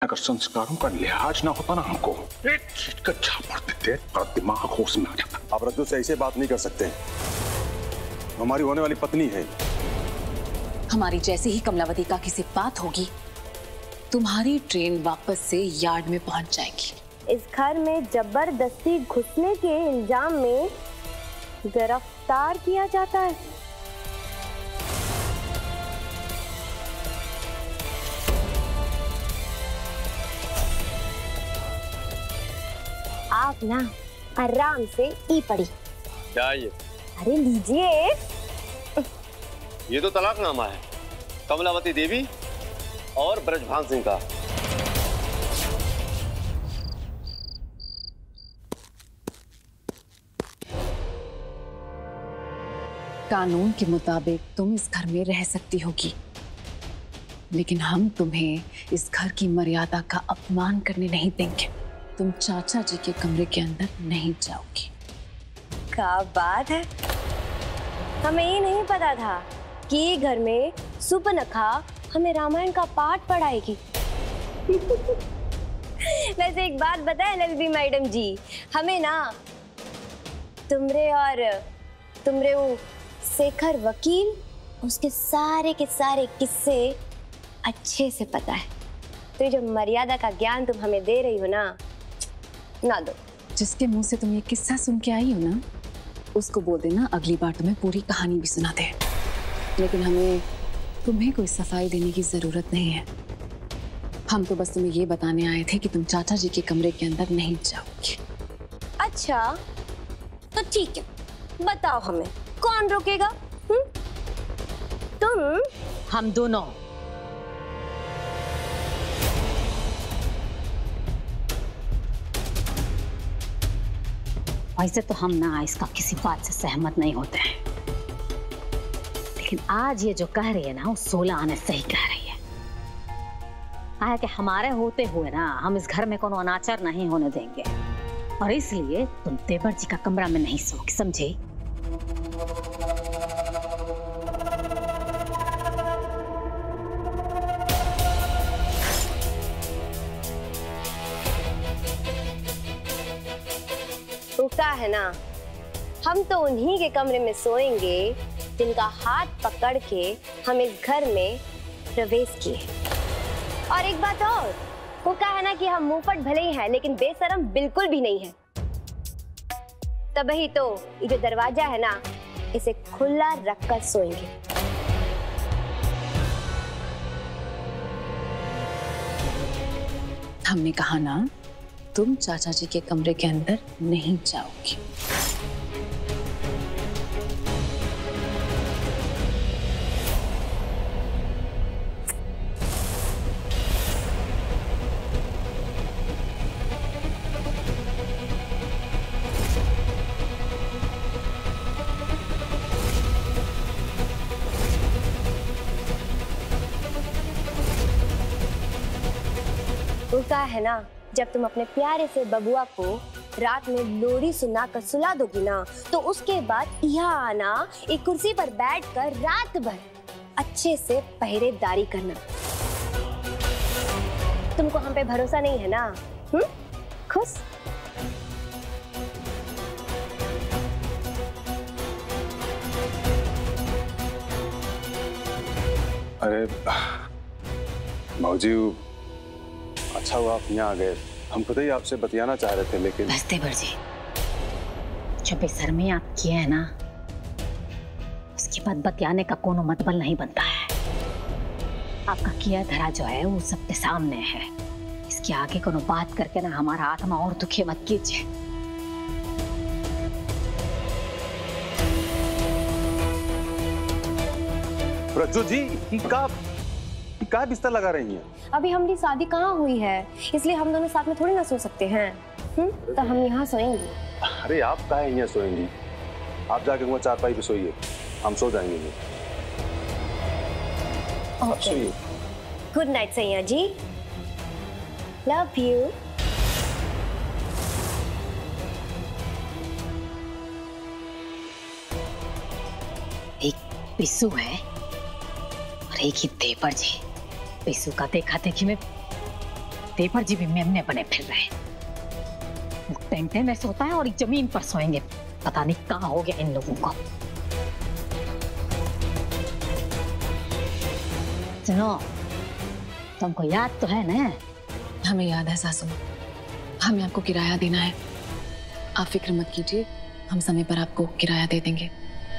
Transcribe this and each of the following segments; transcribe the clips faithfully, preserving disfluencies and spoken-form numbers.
अगर संस्कारों का लिहाज ना होता ना हमको एक चीज का झापड़ देते और दिमाग होश में आ जाता। आप रज्जो से ऐसे बात नहीं कर सकते, हमारी होने वाली पत्नी है। हमारी जैसे ही कमलावती काकी से बात होगी तुम्हारी ट्रेन वापस से यार्ड में पहुंच जाएगी। इस घर में जबरदस्ती घुसने के इल्जाम में गिरफ्तार किया जाता है। आप ना आराम से ई पड़ी। क्या ये? अरे लीजिए। ये तो तलाकनामा है कमलावती देवी और ब्रजभान सिंह का। कानून के मुताबिक तुम इस घर में रह सकती होगी, लेकिन हम तुम्हें इस घर की मर्यादा का अपमान करने नहीं देंगे। तुम चाचा जी के कमरे के अंदर नहीं जाओगी। क्या बात है, हमें ये नहीं पता था कि घर में सुपनखा हमें रामायण का पाठ पढ़ाएगी। वैसे एक बात बताए ललबी मैडम जी, हमें ना तुमरे और तुमरे वो शेखर वकील उसके सारे के सारे किस्से अच्छे से पता है। तो ये जो मर्यादा का ज्ञान तुम हमें दे रही हो ना, ना दो। जिसके मुंह से तुम ये किस्सा सुन के आई हो ना, उसको बोल देना अगली बार तुम्हें पूरी कहानी भी सुना दे। लेकिन हमें तुम्हें कोई सफाई देने की जरूरत नहीं है। हम तो बस तुम्हें ये बताने आए थे कि तुम चाचा जी के कमरे के अंदर नहीं जाओगी। अच्छा तो ठीक है, बताओ हमें कौन रोकेगा? हुँ? तुम? हम दोनों। वैसे तो हम ना इसका किसी बात से सहमत नहीं होते हैं, लेकिन आज ये जो कह रही है ना वो सोलह आने से ही कह रही है। आया कि हमारे होते हुए ना हम इस घर में कोनो अनाचार नहीं होने देंगे, और इसलिए तुम देवर जी का कमरा में नहीं सोओगे, समझे? रुका है ना, हम तो उन्हीं के कमरे में सोएंगे जिनका हाथ पकड़ के हम इस घर में प्रवेश किए। और एक बात और, वो कहा है ना कि हम मुंहफट भले ही हैं लेकिन बेशरम बिल्कुल भी नहीं है। तभी तो ये जो दरवाजा है ना, इसे खुला रखकर सोएंगे। हमने कहा ना तुम चाचा जी के कमरे के अंदर नहीं जाओगी। रुका है ना, जब तुम अपने प्यारे से बबुआ को रात में लोरी सुना कर सुला दोगी ना, तो उसके बाद यहाँ आना, एक कुर्सी पर बैठकर रात भर अच्छे से पहरेदारी करना। तुमको हम पे भरोसा नहीं है ना? हम्म? खुश? अरे मौजी, अच्छा हुआ आप यहाँ आ गए। हम खुद ही आपसे बतियाना चाह रहे थे, लेकिन बस देवर जी, जो बेशर्मी आप किए हैं ना, उसके बाद बतियाने का कोनो मतलब नहीं बनता है। आपका किया धरा जो है वो सबके सामने है। इसके आगे कोनो बात करके ना हमारा आत्मा और दुखी मत कीजिए। रज्जो जी, का क्या बिस्तर लगा रही हैं? अभी हमारी शादी कहाँ हुई है, इसलिए हम दोनों साथ में थोड़ी ना सो सकते हैं। हम्म? तो हम यहाँ सोएंगे। अरे आप काहे यहाँ सोएंगी? आप जाके वहाँ चारपाई पे सोइए, हम सो जाएंगे। ओके, गुड नाइट सैया जी, लव यू। एक पिस्सू है और एक ही देवर जी। पिस्सू का देखा देखी में देवर जी भी मेमने बने फिर रहे। टेंटे में सोता है और जमीन पर सोएंगे। पता नहीं कहाँ हो गया इन लोगों को। सुनो, तुमको याद तो है ना? हमें याद है सासू माँ, हमें आपको किराया देना है। आप फिक्र मत कीजिए, हम समय पर आपको किराया दे देंगे।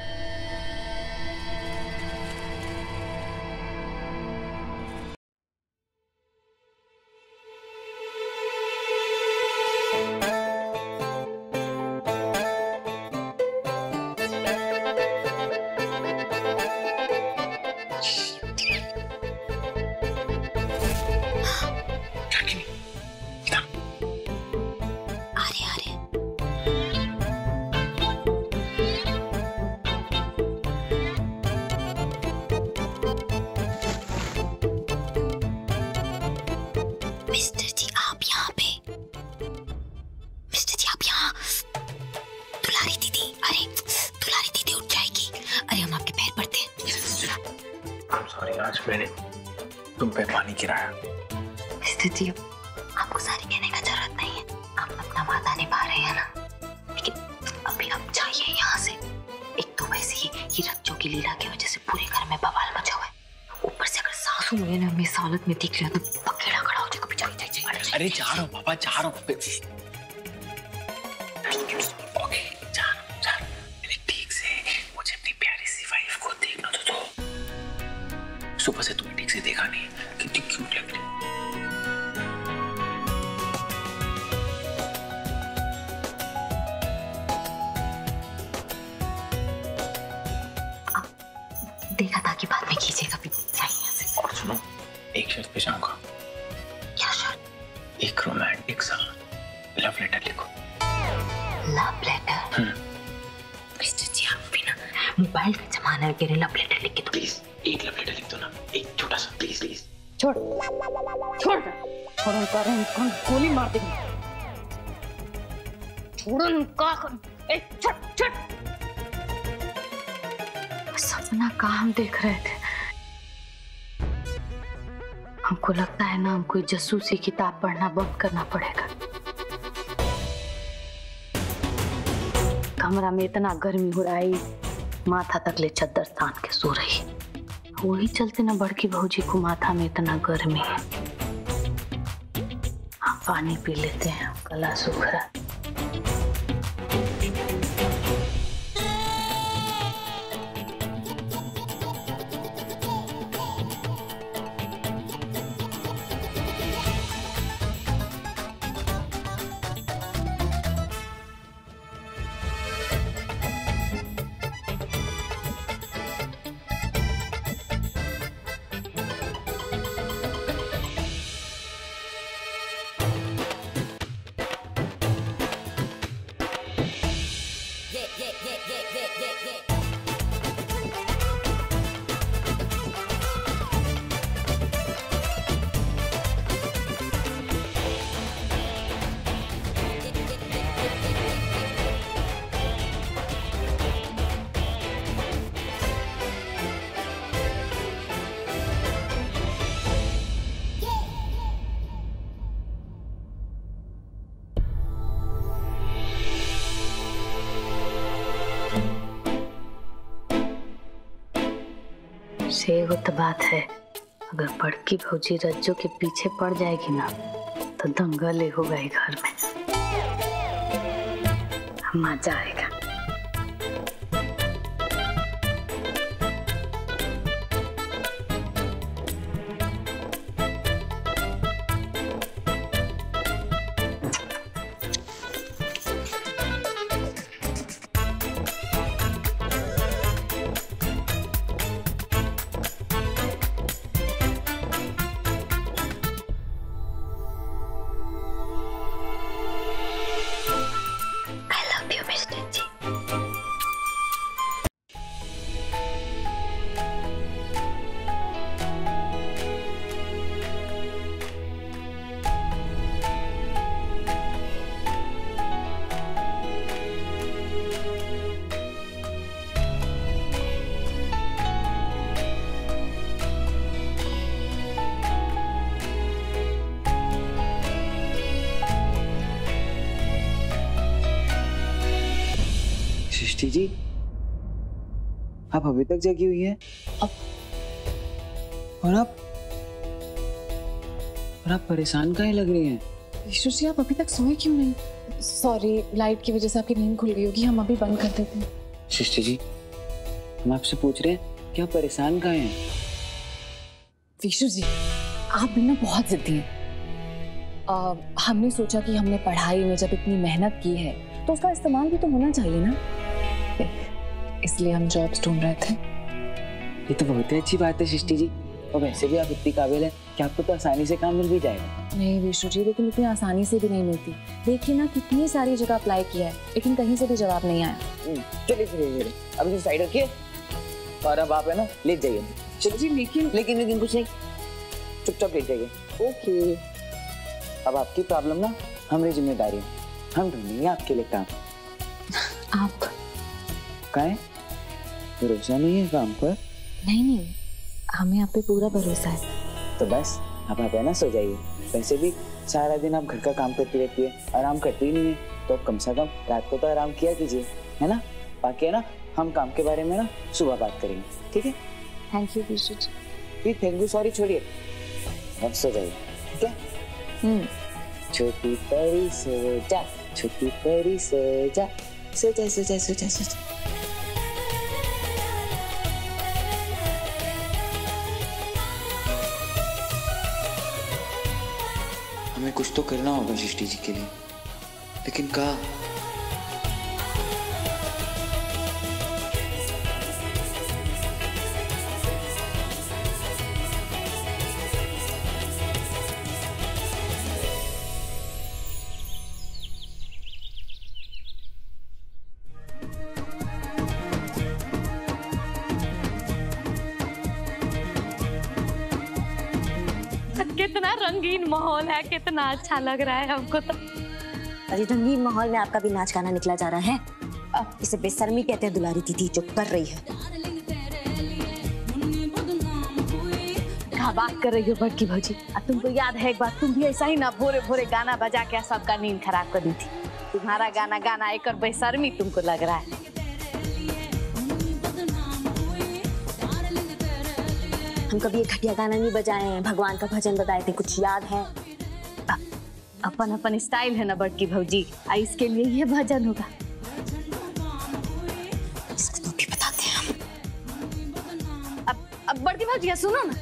तुम पे पानी गिराया। स्थिति आपको सारी कहने का जरूरत नहीं है, आप अपना वादा निभा रहे हैं ना। लेकिन अभी आप जाइए यहाँ से। एक तो वैसे ही ये रज्जो की लीला की वजह से पूरे घर में बवाल मचा हुआ है, ऊपर से अगर सासू मुझे ना इस हालत में दिख लिया तो पकेड़ा खड़ा हो जाएगा। जाइए जाइए जाइए। अरे जा रहा हूँ पापा, जा रहा हूँ। ओके जा रहा हूँ, जा रहा हूँ। ठीक से मुझे अपनी प्यारी सी वाइफ को देखना तो दो। सुबह से तुम्हें ठीक से देखा नहीं, कितनी क्यूट लग रही। देखा था कि बाद में कीजिएगा भी चाहिए। और सुनो, एक शर्त पे जाऊंगा। क्या शर्त? एक रोमांटिक सा लव लेटर लिखो। Love letter? मिस्टर जी आप भी ना मोबाइल का जमाना है, तेरे लव लेटर लिख के दो। प्लीज एक लव लेटर लिख दो ना, एक छोटा सा, प्लीज प्लीज। छोड़ छोड़ छोड़ उनका उनको गोली मार देंगे। छोड़ उनका, ए छोड़ छोड़। सपना का हम देख रहे थे। हमको लगता है ना हमको जासूसी किताब पढ़ना बंद करना पड़ेगा। कमरा में इतना गर्मी हो रहा है, माथा तक ले चद्दर तान के सो रही। वही चलते ना बड़की भौजी को माथा में इतना गर्मी है। हम पानी पी लेते हैं, गला सूख रहा। एगो तो बात है, अगर बड़की भौजी रज्जो के पीछे पड़ जाएगी ना तो दंगल होगा ही घर में। मजा आएगा। I love you, Mister G. Srishti ji, आप अभी तक जगी हुई हैं? अब और आप और आप परेशान काहे लग रही हैं? विशु जी, आप अभी तक सोए क्यों नहीं? सॉरी, लाइट की वजह से आपकी नींद खुल गई होगी, हम अभी बंद कर देते हैं। सृष्टि जी, हम आपसे पूछ रहे हैं कि आप परेशान काहे हैं? विशु जी, आप भी ना बहुत जिद्दी हैं। आ, हमने सोचा कि हमने पढ़ाई में जब इतनी मेहनत की है तो उसका इस्तेमाल भी तो होना चाहिए ना, इसलिए हम जॉब्स ढूंढ रहे थे। ये तो बहुत ही अच्छी बात है सृष्टि जी, और वैसे भी आप इतनी काबिल हैं कि आपको तो आसानी से काम मिल भी जाएगा। नहीं विशु जी, लेकिन इतनी आसानी से भी नहीं मिलती। देखिए ना, कितनी सारी जगह अप्लाई किया है लेकिन कहीं से भी जवाब नहीं आया। चलिए चलिए, अब इसे साइड रखिए और अब आप है ना लेट जाइए। चलिए जी, लेकिन लेकिन लेकिन कुछ नहीं, चुपचाप लेट जाइए। ओके, अब आपकी प्रॉब्लम ना हमारी जिम्मेदारी है, हम ढूंढेंगे आपके लिए काम। आप काहे भरोसा नहीं है काम पर? नहीं नहीं, हमें आप पे पूरा भरोसा है। तो बस अब आप है ना सो जाइए। वैसे भी सारा दिन आप घर का काम करती रहती है, आराम करती ही नहीं है, तो कम से कम रात को तो आराम किया कीजिए, है ना? बाकी है ना, हम काम के बारे में ना सुबह बात करेंगे, ठीक है? Thank you Vishu ji. फिर थैंक यू सॉरी छोड़िए, अब सो जाइए, ठीक है? हम्म। छोटी परी सो जा, छोटी परी सो जा, सो जा सो जा सो जा सो जा। हमें कुछ तो करना होगा सृष्टि जी के लिए, लेकिन क्या? कितना रंगीन माहौल है, कितना अच्छा लग रहा है हमको तो। अरे रंगीन माहौल में आपका भी नाच गाना निकला जा रहा है। अब इसे बेशर्मी कहते हैं दुलारी दीदी जो कर रही है। क्या बात कर रही हो बड़की भौजी? तुमको याद है एक बार तुम भी ऐसा ही ना भोरे भोरे गाना बजा के सबका नींद खराब कर दी थी। तुम्हारा गाना गाना एक और बेशर्मी तुमको लग रहा है। हम कभी एक घटिया गाना नहीं बजाए हैं, भगवान का भजन बताए थे, कुछ याद है? अपन अपन स्टाइल है ना बड़की भौजी, इसके लिए ये भजन होगा। इसको तो भी बताते हैं हम। अब अब बड़की भौजी सुनो ना।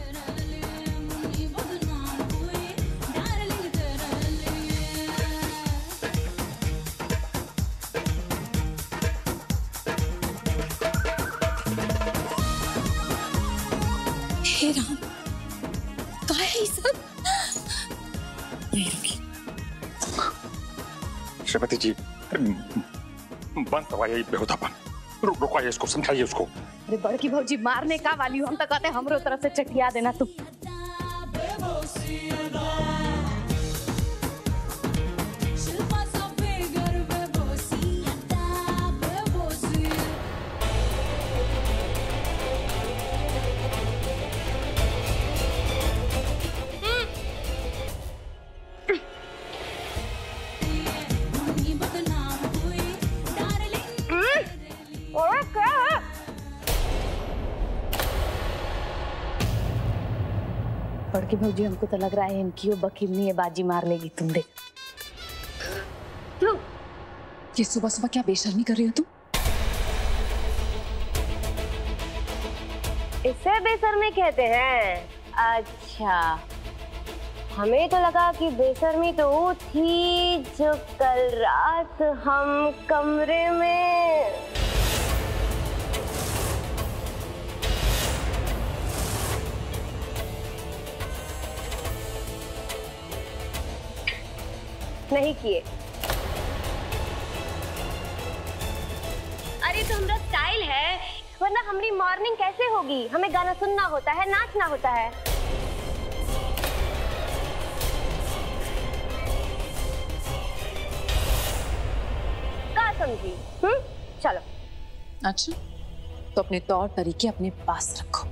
हे राम, क्या है ये सब? नहीं रुकी। श्रीमती जी, बंद करवाइए बेहुदापन, रुक रुकवाइए इसको, समझाइए उसको। अरे बड़की भौजी मारने का वाली हो, हम तो कहते हमरो तरफ से चटिया देना तुम। बड़की भौजी हमको तो लग रहा है इनकी वो बकीलनी है, बाजी मार लेगी, तुम देख। ये सुबह सुबह क्या बेशर्मी कर रही हो तुम? इसे बेशर्मी कहते हैं? अच्छा, हमें तो लगा कि बेशर्मी तो वो थी जो कल रात हम कमरे में नहीं किए। अरे तो हमारा स्टाइल है, वरना हमारी मॉर्निंग कैसे होगी? हमें गाना सुनना होता है, नाचना होता है। क्या समझी? हम्म, चलो। अच्छा, तो अपने तौर तरीके अपने पास रखो,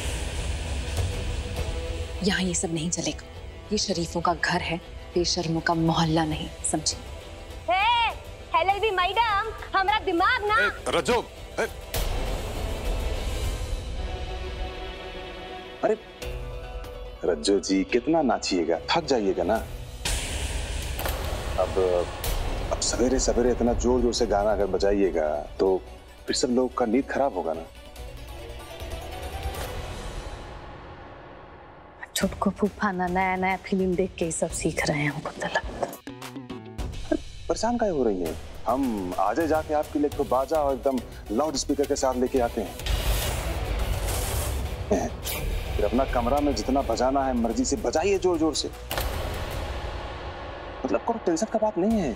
यहाँ ये सब नहीं चलेगा। ये शरीफों का घर है, बेशर्मों का मोहल्ला नहीं, समझी? हे, एलएलबी मैडम, हमारा दिमाग ना। रज्जो, अरे रज्जो जी कितना नाचिएगा, थक जाइएगा ना। अब अब सवेरे सवेरे इतना जोर जोर से गाना अगर बजाइएगा तो फिर सब लोग का नींद खराब होगा ना। छुटको फूफा ना नया नया फिल्म देख के ही सब सीख रहे हैं, हमको तो लगता। परेशान काहे हो रही हैं? हम आज जाके आपके लिए तो बाजा और एकदम लाउड स्पीकर के साथ लेके आते हैं। फिर अपना कमरा में जितना बजाना है मर्जी से बजाइए, जोर जोर से। मतलब कोई टेंशन का बात नहीं है।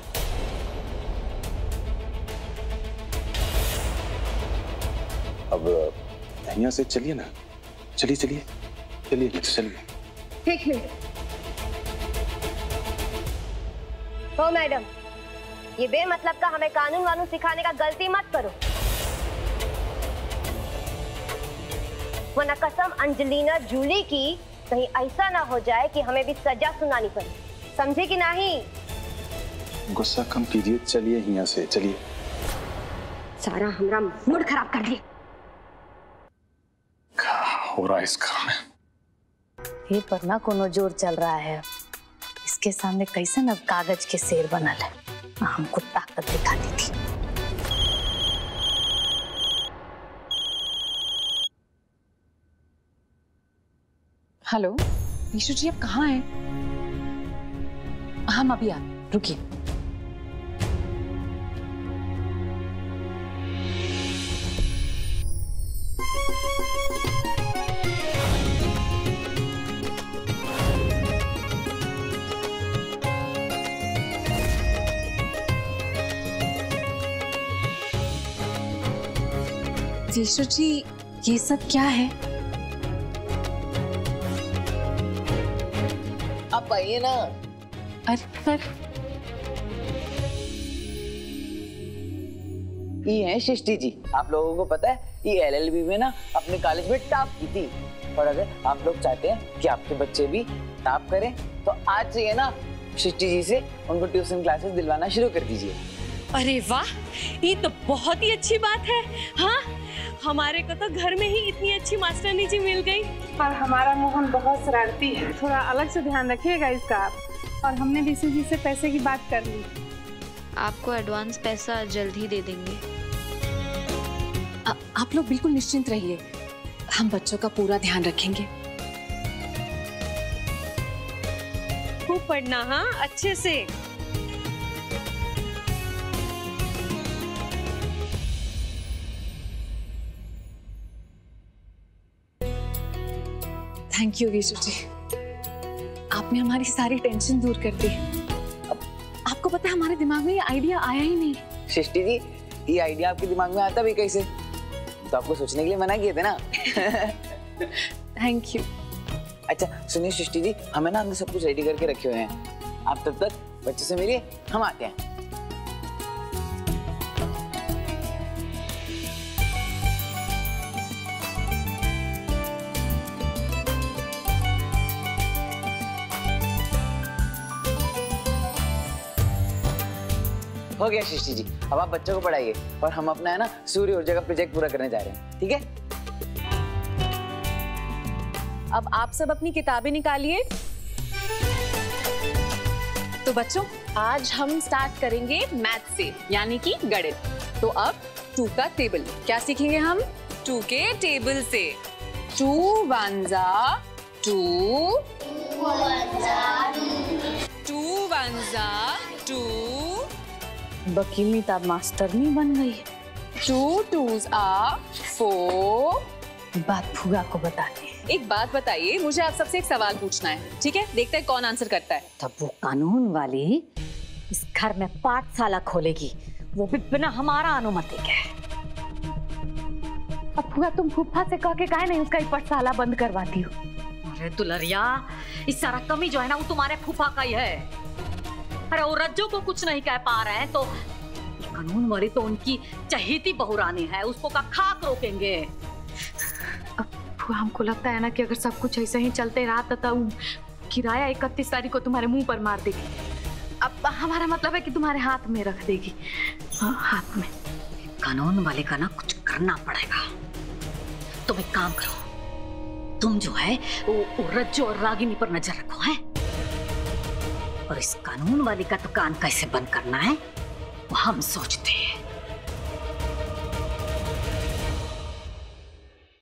अब यहाँ से चलिए ना, चलिए चलिए चलिए चलिए। ठीक है। हो मैडम, ये बेमतलब का हमें कानून वानून सिखाने का गलती मत करो, वरना कसम अंजलिना जूली की कहीं ऐसा ना हो जाए कि हमें भी सजा सुनानी पड़े, समझे कि नहीं? गुस्सा कम कीजिए, चलिए यहाँ से चलिए। सारा हमारा मूड खराब कर दिया। क्या हो रहा है इस घर में? ये पर ना कोनो जोर चल रहा है। इसके सामने कैसे न कागज के शेर बनल है, हमको ताकत दिखाती थी। हेलो विशु जी, आप कहाँ हैं? हम अभी आ, रुकिए। विशु जी, ये सब क्या है? आप आइए ना। अरे पर ये है सृष्टि जी। आप लोगों को पता है ये एलएलबी में ना अपने कॉलेज में टॉप की थी, और अगर आप लोग चाहते हैं कि आपके बच्चे भी टॉप करें तो आज से ये ना सृष्टि जी से उनको ट्यूशन क्लासेस दिलवाना शुरू कर दीजिए। अरे वाह, ये तो बहुत ही अच्छी बात है। हाँ, हमारे को तो घर में ही इतनी अच्छी मास्टरनी जी मिल गई। पर हमारा मोहन बहुत शरारती है, थोड़ा अलग से ध्यान रखिएगा इसका आप। और हमने विशु जी से पैसे की बात कर ली। आपको एडवांस पैसा जल्द ही दे देंगे। आ, आप लोग बिल्कुल निश्चिंत रहिए, हम बच्चों का पूरा ध्यान रखेंगे। खूब पढ़ना, हाँ, अच्छे से। थैंक यू विशु जी, आपने हमारी सारी टेंशन दूर कर दी। अब आपको पता है हमारे दिमाग में ये आइडिया आया ही नहीं। सृष्टि जी, ये आइडिया आपके दिमाग में आता भी कैसे? तो आपको सोचने के लिए मना किए थे ना। Thank you. अच्छा सुनिए सृष्टि जी, हमें ना अंदर सब कुछ रेडी करके रखे हुए हैं, आप तब तक बच्चों से मिलिए, हम आते हैं। हो गया सृष्टि जी, अब आप बच्चों को पढ़ाइए और हम अपना है ना सूर्य ऊर्जा का प्रोजेक्ट पूरा करने जा रहे हैं, ठीक है? अब आप सब अपनी किताबें निकालिए। तो बच्चों, आज हम स्टार्ट करेंगे मैथ से, यानी कि गणित। तो अब टू का टेबल क्या सीखेंगे हम? टू के टेबल से टू वन जा टू, टू वन जा टू। वकील तो मास्टर नहीं बन गई है। Two twos are four. बात फुगा को बतानी है। एक बात बताइए, मुझे आप सबसे एक सवाल पूछना है, ठीक है? देखते हैं कौन आंसर करता है। तब वो कानून वाली इस घर में पाठशाला खोलेगी, वो भी बिना हमारा अनुमति के। अब फुगा तुम फूफा से कह के काहे नहीं उसका पाठशाला बंद करवाती हो? अरे दुलरिया, इस सारा कमी जो है ना वो तुम्हारे फूफा का ही है। अरे वो रज्जो को कुछ नहीं कह पा रहे हैं तो कानून वाली तो उनकी चहेती बहुरानी है, उसको का खाक रोकेंगे। अब हमको लगता है ना कि अगर सब कुछ ऐसे ही चलते रहा तो किराया इकतीस तारीख को तुम्हारे मुंह पर मार देगी। अब हमारा मतलब है कि तुम्हारे हाथ में रख देगी। हाँ, हाथ में। कानून वाले का ना कुछ करना पड़ेगा। तुम एक काम करो, तुम जो है वो, वो रज्जो और रागिनी पर नजर रखो है, और इस कानून वाले का तो कान कैसे बंद करना है वो हम सोचते हैं।